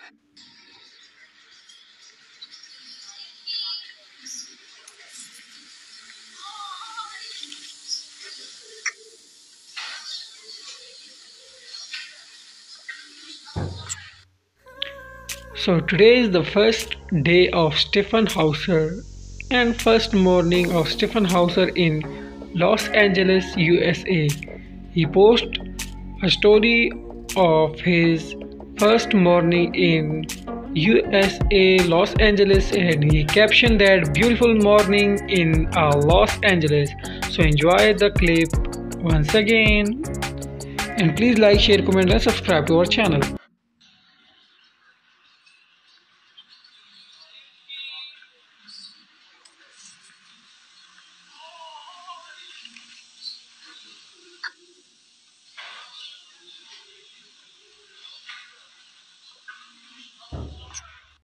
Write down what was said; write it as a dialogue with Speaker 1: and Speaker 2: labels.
Speaker 1: So today is the first day of Stephen Hauser and first morning of Stephen Hauser in Los Angeles, USA. He posted a story of his first morning in USA, Los Angeles, and he captioned that beautiful morning in Los Angeles. So enjoy the clip once again, and please like, share, comment and subscribe to our channel.